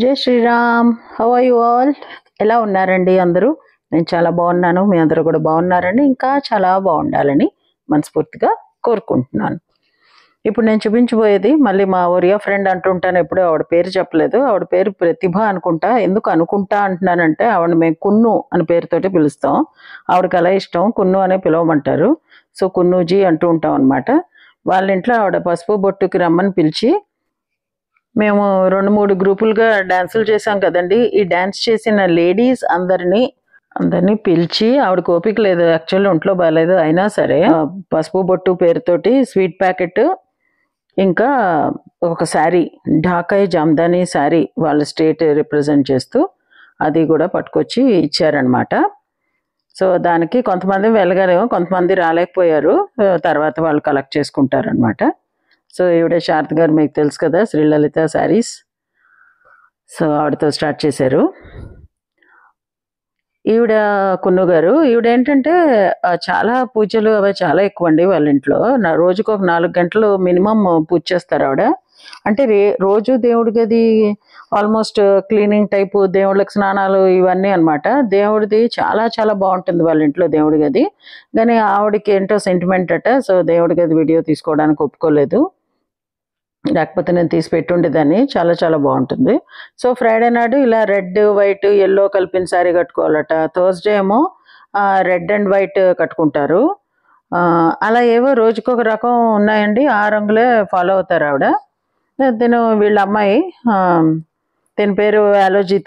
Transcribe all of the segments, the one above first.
జై Shriram. How are you all? ఎలా ఉన్నారండి అందరూ? నేను చాలా బాగున్నాను. మీ అందరూ కూడా బాగున్నారని, ఇంకా చాలా బాగుండాలని మనస్ఫూర్తిగా కోరుకుంటున్నాను. ఇప్పుడు నేను చూపించబోయేది మళ్ళీ మా ఒరియా ఫ్రెండ్ అంటుంటాను, ఎప్పుడూ ఆవిడ పేరు చెప్పలేదు. ఆవిడ పేరు ప్రతిభ అనుకుంటా. ఎందుకు అనుకుంటా అంటున్నానంటే ఆవిడ మేము కున్ను అని పేరుతోటి పిలుస్తాం. ఆవిడకి అలా ఇష్టం, కున్ను అనే పిలవమంటారు. సో కున్నూజీ అంటూ ఉంటాం అనమాట. వాళ్ళ ఇంట్లో ఆవిడ పసుపు బొట్టుకి రమ్మని పిలిచి, మేము 2-3 గ్రూపులుగా డాన్సులు చేసాం కదండి. ఈ డాన్స్ చేసిన లేడీస్ అందరినీ పిలిచి, ఆవిడ ఓపిక లేదు, యాక్చువల్లీ ఒంట్లో బాగాలేదు, అయినా సరే పసుపు బొట్టు పేరుతోటి స్వీట్ ప్యాకెట్, ఇంకా ఒక శారీ, ఢాకాయి జామ్దాని శారీ, వాళ్ళ స్టేట్ రిప్రజెంట్ చేస్తూ అది కూడా పట్టుకొచ్చి ఇచ్చారనమాట. సో దానికి కొంతమంది వెళ్ళగారేమో, కొంతమంది రాలేకపోయారు. తర్వాత వాళ్ళు కలెక్ట్ చేసుకుంటారనమాట. సో ఈవిడ శారద గారు మీకు తెలుసు కదా, శ్రీలలిత శారీస్. సో ఆవిడతో స్టార్ట్ చేశారు. ఈవిడ కున్ను గారు, ఈవిడ ఏంటంటే చాలా పూజలు అవి చాలా ఎక్కువ అండి వాళ్ళ ఇంట్లో. రోజుకు ఒక 4 గంటలు మినిమం పూజ చేస్తారు ఆవిడ. అంటే రోజు దేవుడి గది ఆల్మోస్ట్ క్లీనింగ్ టైపు, దేవుళ్ళకి స్నానాలు ఇవన్నీ అనమాట. దేవుడిది చాలా చాలా బాగుంటుంది వాళ్ళ ఇంట్లో దేవుడి గది. కానీ ఆవిడకి ఏంటో సెంటిమెంట్ అట. సో దేవుడి గది వీడియో తీసుకోవడానికి ఒప్పుకోలేదు, లేకపోతే నేను తీసి పెట్టుండేదాన్ని. చాలా చాలా బాగుంటుంది. సో ఫ్రైడే నాడు ఇలా రెడ్ వైట్ ఎల్లో కలిపిన శారీ కట్టుకోవాలట. థర్స్డే ఏమో రెడ్ అండ్ వైట్ కట్టుకుంటారు. అలా ఏవో రోజుకొక రకం ఉన్నాయండి. ఆ రంగులే ఫాలో అవుతారు ఆవిడ. తిను వీళ్ళ అమ్మాయి, దీని పేరు ఆలోజిత.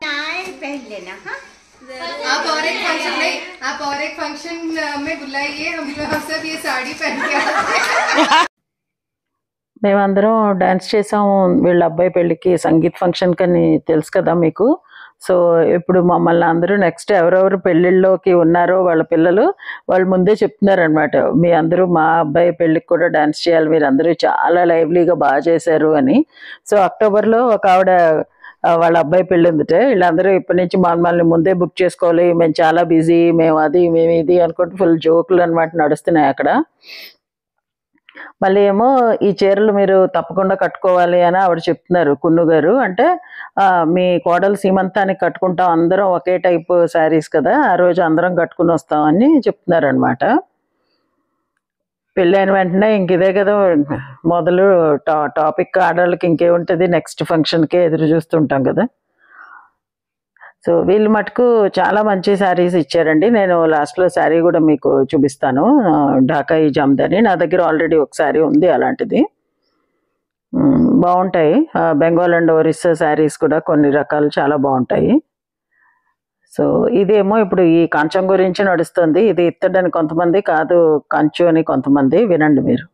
మేమందరం డాన్స్ చేసాము వీళ్ళ అబ్బాయి పెళ్ళికి, సంగీత్ ఫంక్షన్ కని తెలుసు కదా మీకు. సో ఇప్పుడు మమ్మల్ని అందరూ నెక్స్ట్ ఎవరెవరు పెళ్ళిళ్ళలోకి ఉన్నారో వాళ్ళ పిల్లలు, వాళ్ళు ముందే చెప్తున్నారనమాట, మీ అందరూ మా అబ్బాయి పెళ్ళికి కూడా డాన్స్ చేయాలి, మీరు అందరూ చాలా లైవ్లీగా బాగా చేశారు అని. సో అక్టోబర్లో ఒక ఆవిడ వాళ్ళ అబ్బాయి పెళ్ళి ఉందిట. వీళ్ళందరూ ఇప్పటి నుంచి మమ్మల్ని ముందే బుక్ చేసుకోవాలి, మేము చాలా బిజీ, మేము అది మేము ఇది అనుకుంటూ ఫుల్ జోకులు అనమాట నడుస్తున్నాయి అక్కడ. మళ్ళీ ఏమో ఈ చీరలు మీరు తప్పకుండా కట్టుకోవాలి అని ఆవిడ చెప్తున్నారు, కున్ను గారు. అంటే మీ కోడలు సీమంతానికి కట్టుకుంటాం, అందరం ఒకే టైప్ శారీస్ కదా, ఆ రోజు అందరం కట్టుకుని వస్తామని చెప్తున్నారు అనమాట. పెళ్ళైన వెంటనే ఇంక ఇదే కదా మొదలు టాపిక్. ఆడవాళ్ళకి ఇంకేముంటుంది, నెక్స్ట్ ఫంక్షన్కే ఎదురు చూస్తుంటాం కదా. సో వీళ్ళు మటుకు చాలా మంచి శారీస్ ఇచ్చారండి. నేను లాస్ట్లో శారీ కూడా మీకు చూపిస్తాను, ఢాకాయి జామ్దాని. నా దగ్గర ఆల్రెడీ ఒక శారీ ఉంది అలాంటిది. బాగుంటాయి. బెంగాల్ అండ్ ఒరిస్సా శారీస్ కూడా కొన్ని రకాలు చాలా బాగుంటాయి. సో ఇదేమో ఇప్పుడు ఈ కంచం గురించి నడుస్తుంది. ఇది ఇత్తడని కొంతమంది, కాదు కంచు అని కొంతమంది. వినండి మీరు.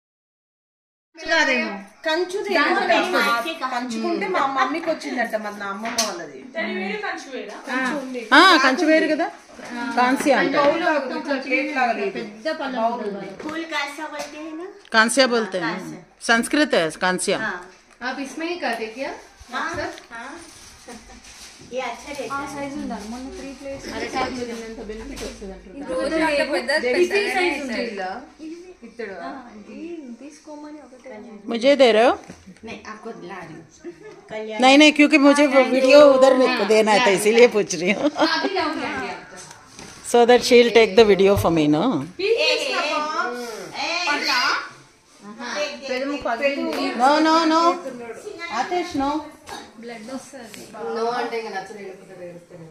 కంచుకుంటే మా మమ్మీకి వచ్చిందట, మన అమ్మమ్మ వాళ్ళది. కంచు వేరు కదా, కాంస్యా कांस्या बोलते हैं, संस्कृत है कांस्या. आप इसमें ही कर देखिए ये अच्छा रहता है. సైజ్ ఉండాలి. మొన్న 3 ప్లేట్స్ అరే టైం ఎంత బెనిఫిట్ వస్తుంది అంటారు. రోజు అంటే పెద్ద సైజ్ ఉంది ఇలా ఇత్తడు. తీసుకోమని ఒకటే. मुझे दे रहे हो? नहीं आपको ला रही हूं. नहीं क्योंकि मुझे वीडियो उधर देना था, इसीलिए पूछ रही हूँ. So that she'll take the video for me, no? No. Atesh, no. Blood వస్తుంది. నో అంటే ఇంకా నచ్చలేదు ఏడుస్తాను.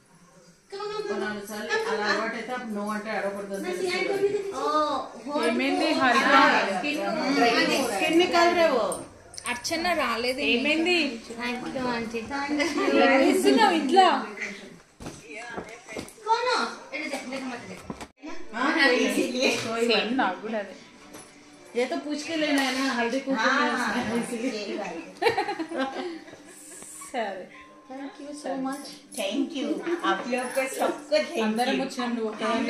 అర్చన రాలేదు, ఏమైంది ఇంట్లో నాకు కూడా అదే. ये तो पूछ के लेना है ना, हल्दी कुमकुम సరే. Thank you so much. Thank you. आप लोग को सबको थैंक यू. అందరం వచ్చినందుకు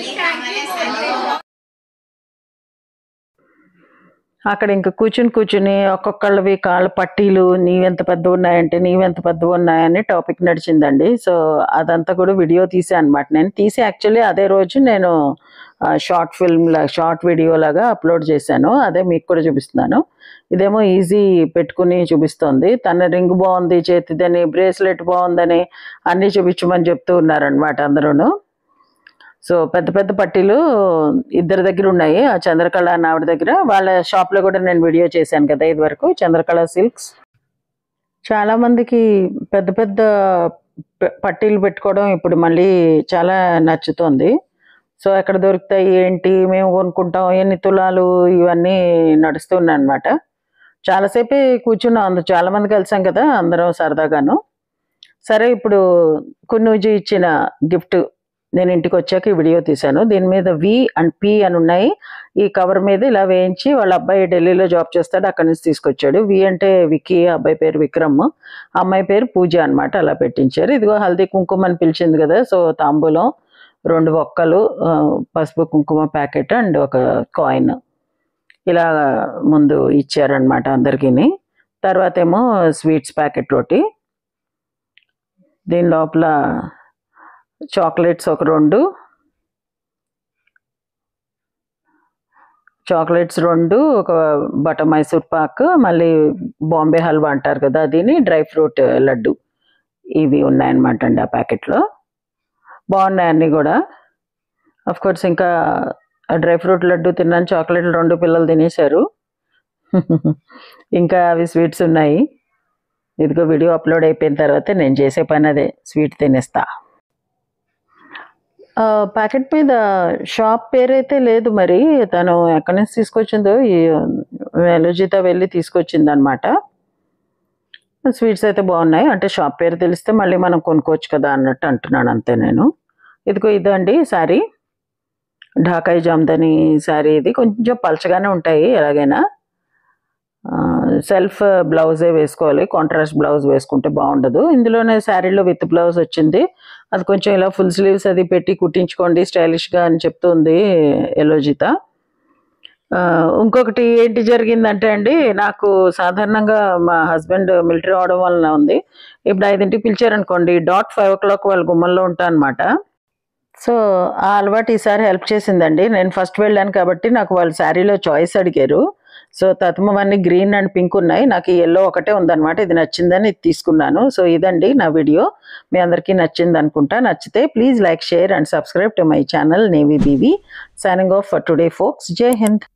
అక్కడ ఇంకా కూర్చుని ఒక్కొక్కళ్ళవి కాళ్ళ పట్టీలు నీవెంత పెద్ద ఉన్నాయంటే నీవెంత పెద్ద ఉన్నాయని టాపిక్ నడిచిందండి. సో అదంతా కూడా వీడియో తీసా అనమాట. నేను తీసి యాక్చువల్లీ అదే రోజు నేను షార్ట్ వీడియో లాగా అప్లోడ్ చేశాను. అదే మీకు కూడా చూపిస్తున్నాను. ఇదేమో ఈజీ పెట్టుకుని చూపిస్తోంది. తన రింగ్ బాగుంది, చేతిదని, బ్రేస్లెట్ బాగుందని అన్నీ చూపించమని చెప్తూ ఉన్నారనమాట అందరూను. సో పెద్ద పెద్ద పట్టీలు ఇద్దరి దగ్గర ఉన్నాయి, ఆ చంద్రకళ అన్న ఆవిడ దగ్గర. వాళ్ళ షాప్లో కూడా నేను వీడియో చేశాను కదా ఇది వరకు, చంద్రకళ సిల్క్స్. చాలామందికి పెద్ద పెద్ద పట్టీలు పెట్టుకోవడం ఇప్పుడు మళ్ళీ చాలా నచ్చుతోంది. సో ఎక్కడ దొరుకుతాయి ఏంటి, మేము కొనుక్కుంటాం, ఎన్ని తులాలు, ఇవన్నీ నడుస్తున్నాయి అనమాట. చాలాసేపే కూర్చున్నాం, చాలామంది కలిసాం కదా అందరం సరదాగాను. సరే ఇప్పుడు కున్నూజీ ఇచ్చిన గిఫ్ట్ నేను ఇంటికి వచ్చాక ఈ వీడియో తీశాను. దీని మీద వి అండ్ పి అని ఉన్నాయి. ఈ కవర్ మీద ఇలా వేయించి వాళ్ళ అబ్బాయి ఢిల్లీలో జాబ్ చేస్తాడు, అక్కడి నుంచి తీసుకొచ్చాడు. వి అంటే విక్కీ, అబ్బాయి పేరు విక్రమ్, అమ్మాయి పేరు పూజ అనమాట. అలా పెట్టించారు. ఇదిగో హల్దీ కుంకుమ అని పిలిచింది కదా, సో తాంబూలం, 2 ఒక్కలు, పసుపు కుంకుమ ప్యాకెట్ అండ్ ఒక కాయిన్ ఇలా ముందు ఇచ్చారనమాట అందరికీ. తర్వాత ఏమో స్వీట్స్ ప్యాకెట్ ఒకటి, దీని లోపల చాక్లెట్స్ ఒక 2, ఒక బటర్ మైసూర్ పాక్, మళ్ళీ బాంబే హల్వా అంటారు కదా దీని, డ్రై ఫ్రూట్ లడ్డు, ఇవి ఉన్నాయన్నమాట అండి ఆ ప్యాకెట్లో. బాగున్నాయి అన్నీ కూడా. అఫ్ కోర్స్ ఇంకా డ్రై ఫ్రూట్ లడ్డు తిన్నాను, చాక్లెట్లు 2 పిల్లలు తినేశారు. ఇంకా అవి స్వీట్స్ ఉన్నాయి. ఇదిగో వీడియో అప్లోడ్ అయిపోయిన తర్వాత నేను చేసే పని అదే, స్వీట్ తినేస్తా. ప్యాకెట్ మీద షాప్ పేరైతే లేదు, మరి తను ఎక్కడి నుంచి తీసుకొచ్చిందో, ఈ ఎలోజిత వెళ్ళి తీసుకొచ్చింది అనమాట. స్వీట్స్ అయితే బాగున్నాయి, అంటే షాప్ పేరు తెలిస్తే మళ్ళీ మనం కొనుక్కోవచ్చు కదా అన్నట్టు అంటున్నాను అంతే నేను. ఇదిగో ఇదండి శారీ, ఢాకాయి జామ్దని శారీ. ఇది కొంచెం పలచగానే ఉంటాయి ఎలాగైనా. సెల్ఫ్ బ్లౌజే వేసుకోవాలి, కాంట్రాస్ట్ బ్లౌజ్ వేసుకుంటే బాగుండదు. ఇందులోనే శారీలో విత్ బ్లౌజ్ వచ్చింది. అది కొంచెం ఇలా ఫుల్ స్లీవ్స్ అది పెట్టి కుట్టించుకోండి స్టైలిష్గా అని చెప్తుంది ఎలోజిత. ఇంకొకటి ఏంటి జరిగిందంటే అండి, నాకు సాధారణంగా మా హస్బెండ్ మిలిటరీ అవడం వలన ఉంది, ఇప్పుడు 5ంటికి పిలిచారనుకోండి, 5 o'clock వాళ్ళ గుమ్మంలో ఉంటా అనమాట. సో ఆ అలవాటు ఈసారి హెల్ప్ చేసిందండి. నేను ఫస్ట్ వెళ్ళాను కాబట్టి నాకు వాళ్ళు శారీలో చాయిస్ అడిగారు. సో తత్మవన్నీ గ్రీన్ అండ్ పింక్ ఉన్నాయి, నాకు ఈ ఎల్లో ఒకటే ఉందన్నమాట. ఇది నచ్చిందని ఇది తీసుకున్నాను. సో ఇదండి నా వీడియో, మీ అందరికీ నచ్చింది అనుకుంటా. నచ్చితే please like, share and subscribe to my channel నేవీ బీవీ. Signing off for today folks. జై హింద్.